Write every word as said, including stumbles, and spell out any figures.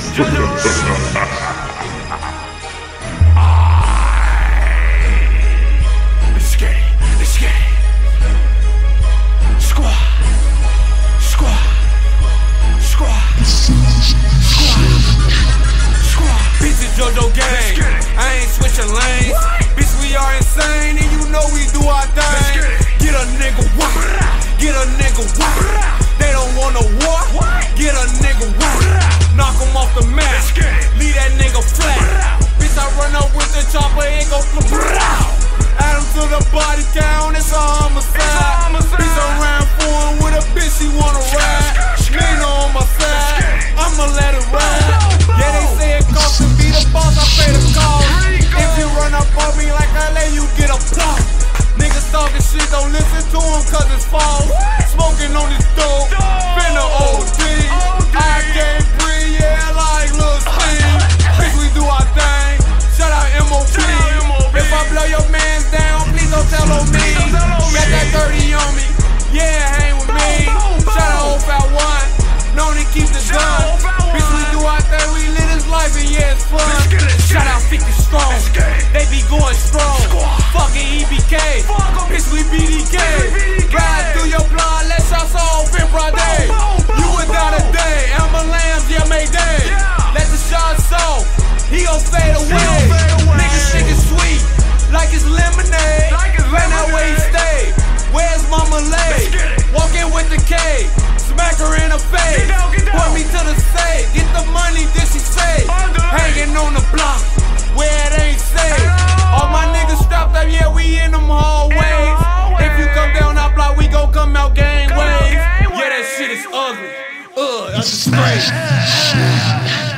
Let's get it, let's get it. Squad, squad, squad, squad, squad. Bitch, it's JoJo gang. I ain't switching lanes. Bitch, we are insane, and you know we do our thing. Get a nigga wop, get a nigga wop. They don't want no war. Get a nigga wop, knock him off the map. Leave that nigga flat. Bitch, I run up with the chopper, it go flip. Add him to the body count, it's a homicide. Bitch, I ran for him with a bitch, she wanna ride. Nina on my side, I'ma let it ride. Yeah, they say it costs to be the boss, I pay the cost. If you run up on me like I let you get a plot. Niggas talking shit, don't listen to him cause it's false. Smoking on this dope, finna O D. I can't breathe, yeah, like Lil Steve. Bitch, we do our thing, shout out M O P. If I blow your mans down, please don't tell on me. Got that thirty on me, yeah, hang with me. Shout out old Fat One, known to keep the gun. Bitch, we do our thing, we live this life and yeah, it's fun. Shout out fifty strong, they be going strong. Fucking E B K, bitch, we B D K. Ride through your blood, let shots off in broad day. You without a day, Elmer Lambs, yeah, Mayday. Let the shots off, he gon' fade away. Nigga shit is sweet, like it's lemonade. Man, that way he stay, where's Mama Lay? Walking with the K, smack her in the face. Point me to the safe, get the money, then she say. Hanging on the block, where it ain't safe. All my niggas strapped up, yeah, we in them hallways. If you come down our block, we gon' come out gangways. Yeah, that shit is ugly. Ugh, that's straight.